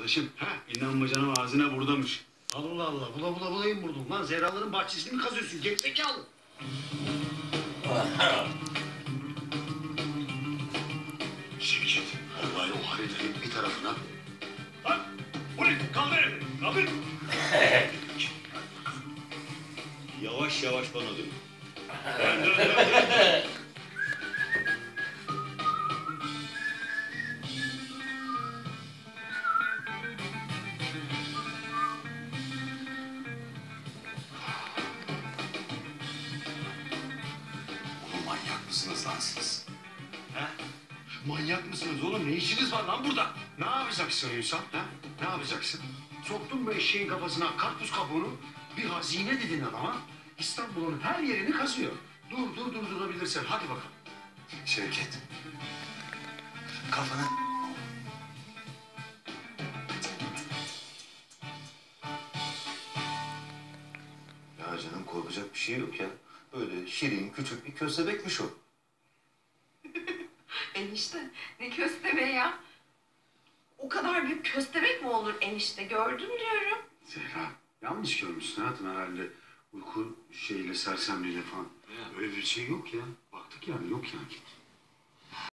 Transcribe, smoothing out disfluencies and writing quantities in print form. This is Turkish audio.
arkadaşım. İnanmacanın ağzına buradamış. Allah Allah. Bula bulayım buldum lan. Zehraların bahçesini mi kazıyorsun? Gerizekalı. Şevket, olay o haritanın bir tarafına. Lan! Polis! Kaldır elini! Kaldır! Yavaş yavaş bana dön. Oğlum manyak mısınız lan siz? Ha? Manyak mısınız oğlum? Ne işiniz var lan burada? Ne yapacaksın Ünsal? Ha? Ne yapacaksın? Soktun bu eşeğin kafasına karpuz kabuğunu. Bir hazine dedin adama. İstanbul'un her yerini kazıyor. Durabilirsen. Hadi bakalım. Şevket. Kafana... Ya canım korkacak bir şey yok ya. Böyle şirin küçük bir köstebekmiş o. Enişte ne köstebek ya? O kadar büyük köstebek mi olur enişte? Gördüm diyorum. Zehra, yanlış görmüşsün hayatım herhalde. Uyku şeyle, sersemliğiyle falan. Öyle bir şey yok ya. Baktık yani, yok yani.